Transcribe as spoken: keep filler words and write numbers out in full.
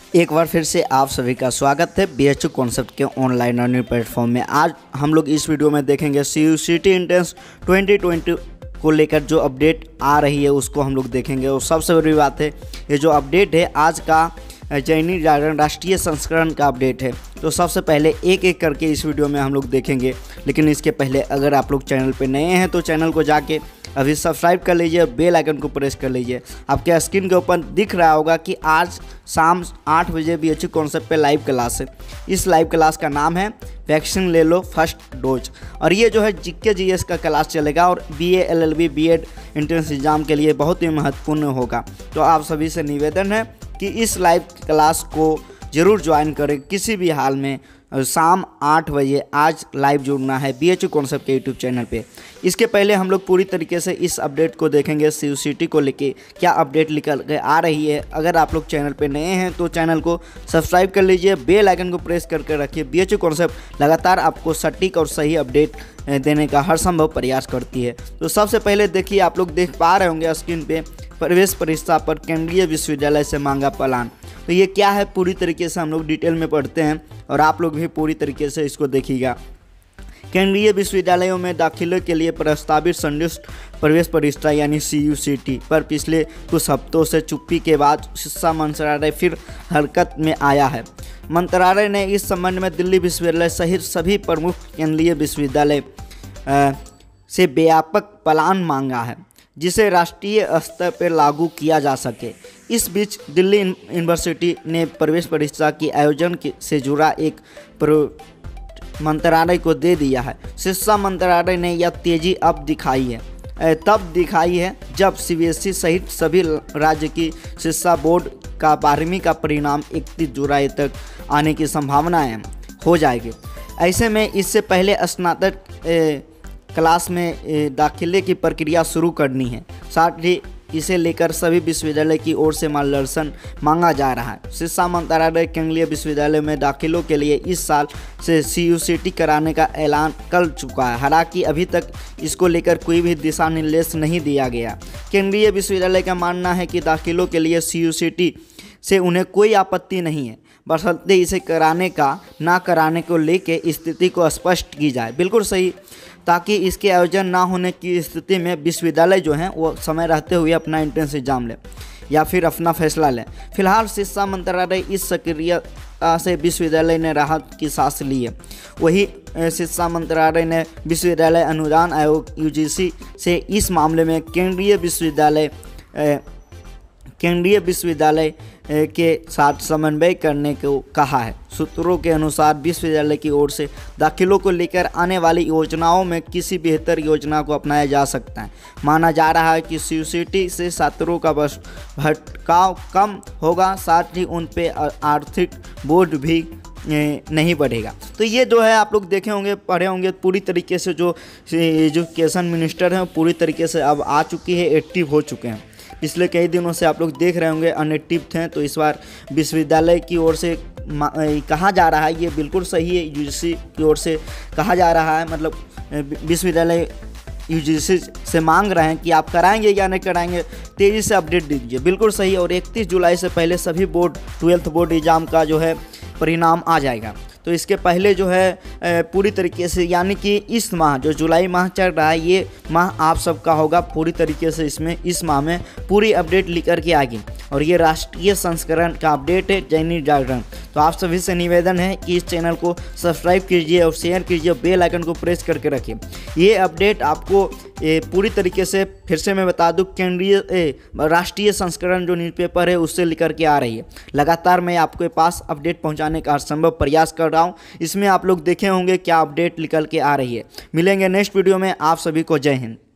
एक बार फिर से आप सभी का स्वागत है बीएचयू कॉन्सेप्ट के ऑनलाइन लर्निंग प्लेटफॉर्म में। आज हम लोग इस वीडियो में देखेंगे सीयूसीटी एंट्रेंस ट्वेंटी ट्वेंटी को लेकर जो अपडेट आ रही है उसको हम लोग देखेंगे। और सबसे बड़ी बात है, ये जो अपडेट है आज का दैनिक जागरण राष्ट्रीय संस्करण का अपडेट है। तो सबसे पहले एक एक करके इस वीडियो में हम लोग देखेंगे, लेकिन इसके पहले अगर आप लोग चैनल पे नए हैं तो चैनल को जाके अभी सब्सक्राइब कर लीजिए, बेल आइकन को प्रेस कर लीजिए। आपके स्क्रीन के ऊपर दिख रहा होगा कि आज शाम आठ बजे बीएचयू कॉन्सेप्ट पे लाइव क्लास है। इस लाइव क्लास का नाम है वैक्सीन ले लो फर्स्ट डोज, और ये जो है जीके जीएस का क्लास चलेगा और BA LLB BEd entrance exam के लिए बहुत ही महत्वपूर्ण होगा। तो आप सभी से निवेदन है कि इस लाइव क्लास को ज़रूर ज्वाइन करें किसी भी हाल में। शाम आठ बजे आज लाइव जुड़ना है बीएचयू कॉन्सेप्ट के यूट्यूब चैनल पे। इसके पहले हम लोग पूरी तरीके से इस अपडेट को देखेंगे, सीयूसीटी को लेके क्या अपडेट निकल के आ रही है। अगर आप लोग चैनल पे नए हैं तो चैनल को सब्सक्राइब कर लीजिए, बेल आइकन को प्रेस करके रखिए। बीएचयू कॉन्सेप्ट लगातार आपको सटीक और सही अपडेट देने का हर संभव प्रयास करती है। तो सबसे पहले देखिए, आप लोग देख पा रहे होंगे स्क्रीन पे, प्रवेश परीक्षा पर केंद्रीय विश्वविद्यालय से मांगा प्लान। तो ये क्या है पूरी तरीके से हम लोग डिटेल में पढ़ते हैं और आप लोग भी पूरी तरीके से इसको देखिएगा। केंद्रीय विश्वविद्यालयों में दाखिले के लिए प्रस्तावित संयुक्त प्रवेश परीक्षा यानी सीयूसीटी पर पिछले कुछ हफ्तों से चुप्पी के बाद शिक्षा मंत्रालय फिर हरकत में आया है। मंत्रालय ने इस संबंध में दिल्ली विश्वविद्यालय सहित सभी प्रमुख केंद्रीय विश्वविद्यालय से व्यापक प्लान मांगा है जिसे राष्ट्रीय स्तर पर लागू किया जा सके। इस बीच दिल्ली यूनिवर्सिटी ने प्रवेश परीक्षा के आयोजन से जुड़ा एक मंत्रालय को दे दिया है। शिक्षा मंत्रालय ने यह तेजी अब दिखाई है तब दिखाई है जब सीबीएसई सहित सभी राज्य की शिक्षा बोर्ड का बारहवीं का परिणाम इकतीस जुलाई तक आने की संभावनाएं हो जाएगी। ऐसे में इससे पहले स्नातक क्लास में दाखिले की प्रक्रिया शुरू करनी है। साथ ही इसे लेकर सभी विश्वविद्यालय की ओर से मार्गदर्शन मांगा जा रहा है। शिक्षा मंत्रालय केंद्रीय विश्वविद्यालय में दाखिलों के लिए इस साल से सीयूसीटी कराने का ऐलान कर चुका है। हालांकि अभी तक इसको लेकर कोई भी दिशा निर्देश नहीं दिया गया। केंद्रीय विश्वविद्यालय का मानना है कि दाखिलों के लिए सीयूसीटी से उन्हें कोई आपत्ति नहीं है, बशर्ते इसे कराने का ना कराने को लेकर स्थिति को स्पष्ट की जाए। बिल्कुल सही, ताकि इसके आयोजन ना होने की स्थिति में विश्वविद्यालय जो हैं वो समय रहते हुए अपना एंट्रेंस एग्जाम लें या फिर अपना फैसला लें। फिलहाल शिक्षा मंत्रालय इस सक्रियता से विश्वविद्यालय ने राहत की सांस ली है। वही शिक्षा मंत्रालय ने विश्वविद्यालय अनुदान आयोग यूजीसी से इस मामले में केंद्रीय विश्वविद्यालय केंद्रीय विश्वविद्यालय के साथ समन्वय करने को कहा है। सूत्रों के अनुसार विश्वविद्यालय की ओर से दाखिलों को लेकर आने वाली योजनाओं में किसी बेहतर योजना को अपनाया जा सकता है। माना जा रहा है कि सीयूसीटी से छात्रों का भटकाव कम होगा, साथ ही उन पे आर्थिक बोझ भी नहीं बढ़ेगा। तो ये जो है आप लोग देखे होंगे, पढ़े होंगे पूरी तरीके से जो एजुकेशन मिनिस्टर हैं पूरी तरीके से अब आ चुकी है, एक्टिव हो चुके हैं। पिछले कई दिनों से आप लोग देख रहे होंगे अनएक्टिव थे, तो इस बार विश्वविद्यालय की ओर से कहा जा रहा है, ये बिल्कुल सही है, यूजीसी की ओर से कहा जा रहा है, मतलब विश्वविद्यालय यूजीसी से मांग रहे हैं कि आप कराएंगे या नहीं कराएंगे, तेज़ी से अपडेट दीजिए। बिल्कुल सही, और इकतीस जुलाई से पहले सभी बोर्ड ट्वेल्थ बोर्ड एग्ज़ाम का जो है परिणाम आ जाएगा। तो इसके पहले जो है पूरी तरीके से, यानी कि इस माह जो जुलाई माह चल रहा है, ये माह आप सबका होगा पूरी तरीके से। इसमें इस माह में पूरी अपडेट लेकर के आएगी, और ये राष्ट्रीय संस्करण का अपडेट है दैनिक जागरण। तो आप सभी से निवेदन है कि इस चैनल को सब्सक्राइब कीजिए और शेयर कीजिए, बेल आइकन को प्रेस करके रखिए। ये अपडेट आपको ए, पूरी तरीके से फिर से मैं बता दूं, केंद्रीय राष्ट्रीय संस्करण जो न्यूज़पेपर है उससे लेकर के आ रही है। लगातार मैं आपके पास अपडेट पहुंचाने का असंभव प्रयास कर रहा हूं। इसमें आप लोग देखे होंगे क्या अपडेट निकल के आ रही है। मिलेंगे नेक्स्ट वीडियो में, आप सभी को जय हिंद।